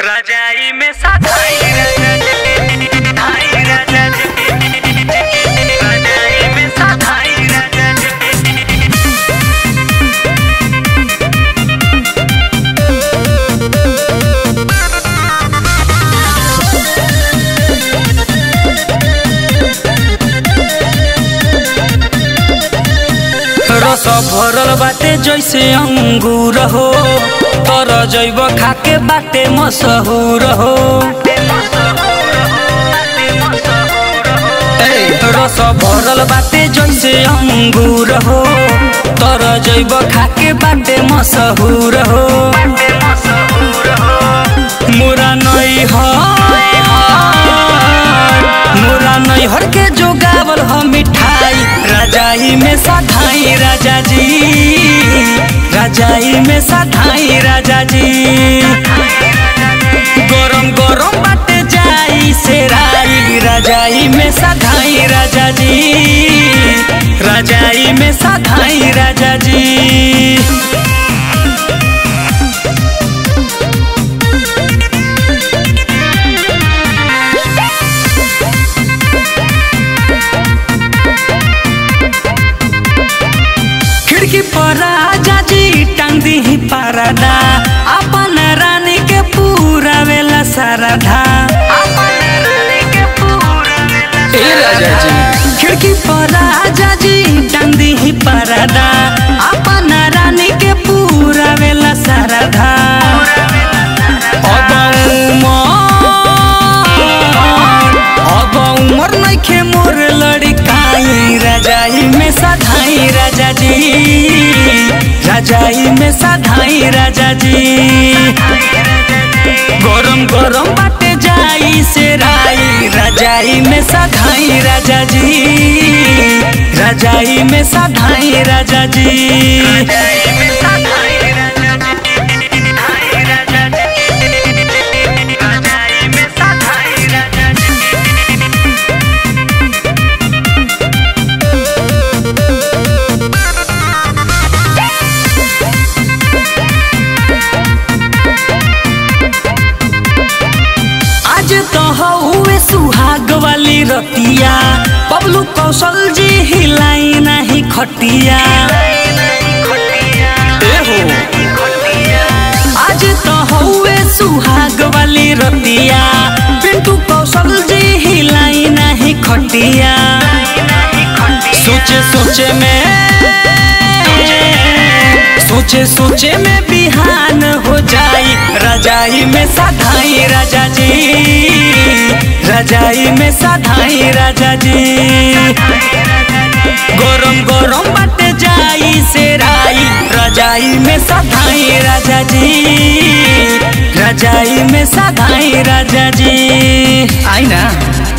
रजाई में सधाई रस भरल बाटे जैसे अंगूर हो तर जैब खाके बाटे मशहूर हो। रस भरल बाटे जैसे अंगूर हो तर जैब खाके बाटे मशहूर हो। मुरा नहीं हर के जो गावल हो मिठाई रजाई में सधाई राजा जी, रजाई में सधाई राजा जी। गरम गरम बाटे जाई सेराई रजाई में सधाई राजा जी, रजाई में सधाई राजा जी। खिड़की पर राजा जी टांग दी परदा अपन रानी के पूरा वेला सरधा। खिड़की पर राजा जी टांग दी परदा अपन रानी के पूरा वेला सरधा। अब उमर नइखे मोर लड़काई रजाई में सधाई राजा जी, रजाई में सधाई राजा जी। गरम गरम बाटे जाई सेराई रजाई में सधाई राजा जी, रजाई में सधाई राजा जी। तो हुए सुहाग वाली रतिया बबलू कौशल जी हिलाई नहीं खटिया। आज तो हुए सुहाग वाली रतिया पिंटू कौशल जी हिलाई नहीं खटिया। सोचे में बिहान हो जाई रजाई में सधाई राजा जी, रजाई में सधाई राजा जी। गरम गरम बाटे जाई सेराई रजाई में सधाई राजा जी, रजाई में सधाई राजा जी। आई ना।